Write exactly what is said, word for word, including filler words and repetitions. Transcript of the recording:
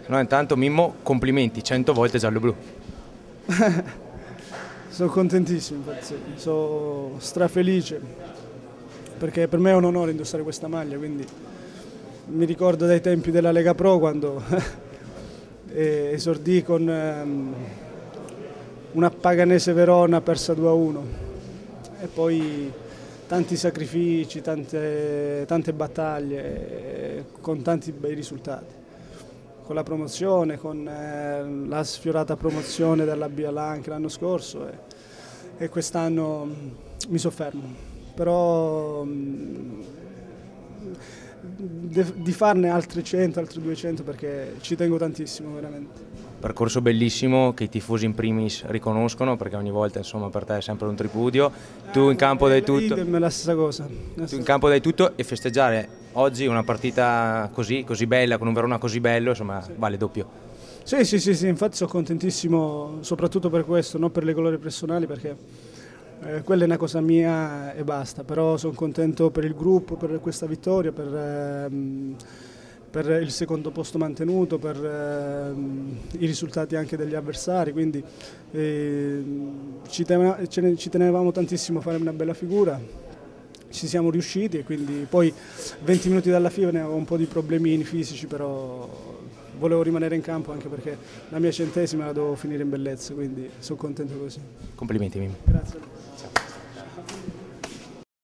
No, intanto Mimmo, complimenti, cento volte giallo-blu. Sono contentissimo, infatti, sono strafelice, perché per me è un onore indossare questa maglia, quindi mi ricordo dai tempi della Lega Pro quando esordì con um, una Paganese Verona persa due a uno e poi tanti sacrifici, tante, tante battaglie con tanti bei risultati. Con la promozione, con eh, la sfiorata promozione della B A anche l'anno scorso e, e quest'anno mi soffermo, però mh, di farne altri cento, altri duecento perché ci tengo tantissimo veramente. Percorso bellissimo che i tifosi in primis riconoscono, perché ogni volta insomma per te è sempre un tripudio. Tu in campo dai tutto. Idem è la stessa cosa. La Tu in campo dai tutto e festeggiare oggi una partita così, così bella, con un Verona così bello, insomma sì. Vale doppio. Sì, sì, sì, sì, infatti sono contentissimo soprattutto per questo, non per le glorie personali perché eh, quella è una cosa mia e basta, però sono contento per il gruppo, per questa vittoria, per, ehm, per il secondo posto mantenuto, per ehm, i risultati anche degli avversari, quindi eh, ci, tenevamo, ci tenevamo tantissimo a fare una bella figura. Ci siamo riusciti e quindi poi venti minuti dalla fine avevo un po' di problemini fisici, però volevo rimanere in campo anche perché la mia centesima la devo finire in bellezza, quindi sono contento così. Complimenti Mimmo. Grazie.